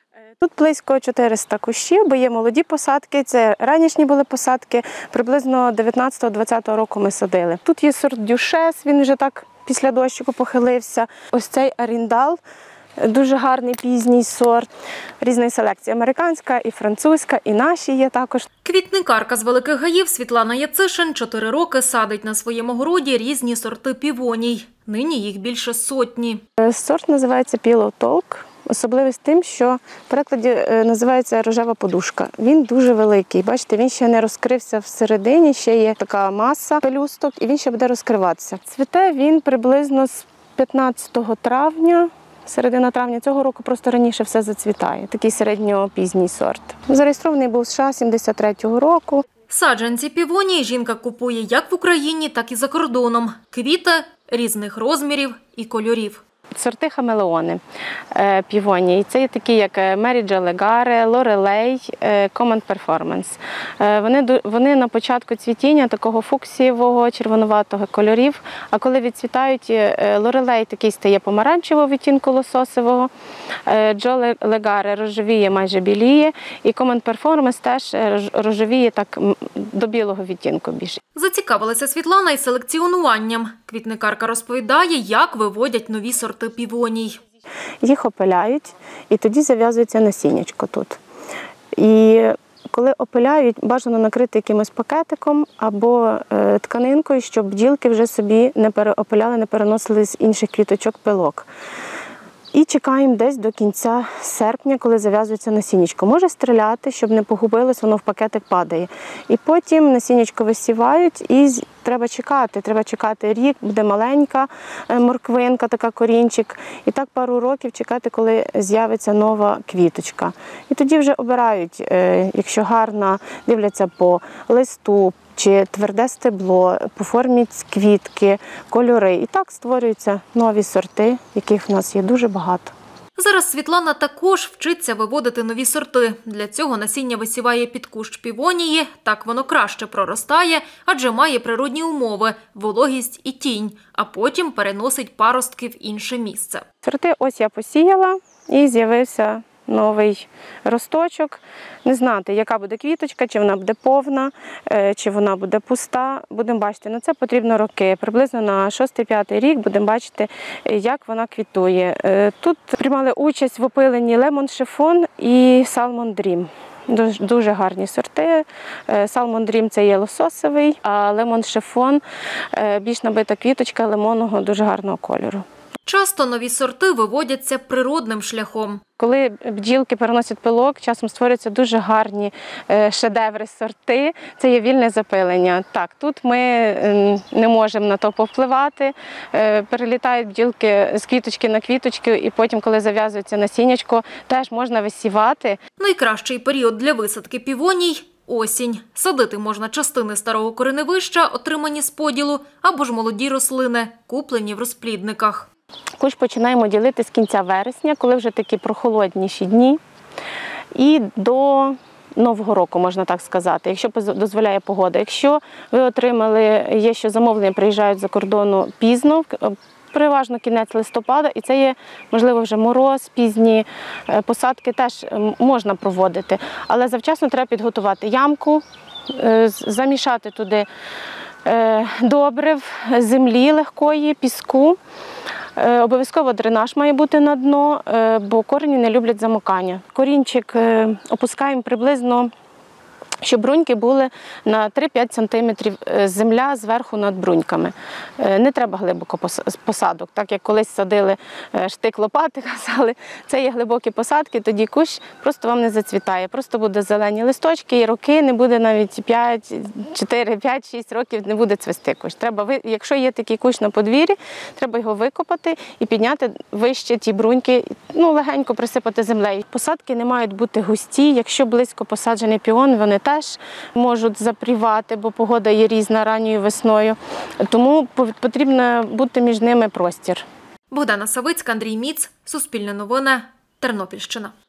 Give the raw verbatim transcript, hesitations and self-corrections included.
Тут близько чотириста кущів, бо є молоді посадки, це ранішні були посадки, приблизно дев'ятнадцятого-двадцятого року ми садили. Тут є сорт Дюшес, він вже так після дощику похилився. Ось цей Аріндал, дуже гарний пізній сорт, різної селекції, американська і французька, і наші є також. Квітникарка з Великих Гаїв Світлана Яцишин чотири роки садить на своєму городі різні сорти півоній. Нині їх більше сотні. Сорт називається Pillow Talk. Особливість тим, що в перекладі називається рожева подушка. Він дуже великий. Бачите, він ще не розкрився всередині, ще є така маса пелюсток, і він ще буде розкриватися. Цвіте він приблизно з п'ятнадцятого травня, середина травня цього року, просто раніше все зацвітає. Такий середньопізній сорт. Зареєстрований був в США сімдесят третього року. Саджанці півонії жінка купує як в Україні, так і за кордоном. Квіти різних розмірів і кольорів. Сорти хамелеони півонії. Це є такі, як Меріджа Легаре, Лорелей, Common Performance. Вони, вони на початку цвітіння такого фуксієвого, червонуватого кольорів, а коли відцвітають, Лорелей такий стає помаранчевого відтінку лососевого, Джо Легаре рожевіє, майже біліє, і Common Performance теж рожевіє так до білого відтінку більше. Зацікавилася Світлана і селекціонуванням. Квітникарка розповідає, як виводять нові сорти півоній. Їх опиляють, і тоді зав'язується насіннячко тут. І коли опиляють, бажано накрити якимось пакетиком або е, тканинкою, щоб бджілки вже собі не переопиляли, не переносили з інших квіточок пилок. І чекаємо десь до кінця серпня, коли зав'язується насіннячко. Може стріляти, щоб не погубилось, воно в пакетик падає. І потім насіннячко висівають і треба чекати. Треба чекати рік, буде маленька морквинка, така корінчик. І так пару років чекати, коли з'явиться нова квіточка. І тоді вже обирають, якщо гарна, дивляться по листу, чи тверде стебло, по формі квітки, кольори. І так створюються нові сорти, яких в нас є дуже багато. Зараз Світлана також вчиться виводити нові сорти. Для цього насіння висіває під кущ півонії, так воно краще проростає, адже має природні умови – вологість і тінь, а потім переносить паростки в інше місце. Сорти ось я посіяла і з'явився новий росточок. Не знати, яка буде квіточка, чи вона буде повна, чи вона буде пуста. Будемо бачити, на це потрібно роки. Приблизно на шостий-п'ятий рік будемо бачити, як вона квітує. Тут приймали участь в опиленні Lemon Chiffon і Salmon Dream. Дуже гарні сорти. Salmon Dream – це є лососовий, а Lemon Chiffon – більш набита квіточка лимонного, дуже гарного кольору. Часто нові сорти виводяться природним шляхом. Коли бджілки переносять пилок, часом створюються дуже гарні шедеври сорти. Це є вільне запилення. Так, тут ми не можемо на то повпливати. Перелітають бджілки з квіточки на квіточку, і потім, коли зав'язується насіннячко, теж можна висівати. Найкращий період для висадки півоній – осінь. Садити можна частини старого кореневища, отримані з поділу, або ж молоді рослини, куплені в розплідниках. Кущ починаємо ділити з кінця вересня, коли вже такі прохолодніші дні, і до Нового року, можна так сказати, якщо дозволяє погода. Якщо ви отримали, є що замовлення, приїжджають за кордону пізно, переважно кінець листопада, і це є, можливо, вже мороз, пізні посадки теж можна проводити. Але завчасно треба підготувати ямку, замішати туди добрив, землі легкої, піску. Обов'язково дренаж має бути на дно, бо корені не люблять замокання. Корінчик опускаємо приблизно, щоб бруньки були на три-п'ять сантиметрів, земля зверху над бруньками. Не треба глибоко посадок, так як колись садили штик лопати, казали. Це є глибокі посадки, тоді кущ просто вам не зацвітає. Просто буде зелені листочки і роки, не буде навіть п'ять, чотири, п'ять, шість років не буде цвісти кущ. Треба, якщо є такий кущ на подвір'ї, треба його викопати і підняти вище ті бруньки, ну, легенько присипати землею. Посадки не мають бути густі, якщо близько посаджений піон, вони теж можуть запрівати, бо погода є різна ранньою весною. Тому потрібно бути між ними простір. Богдана Савицька, Андрій Міц, Суспільне новини, Тернопільщина.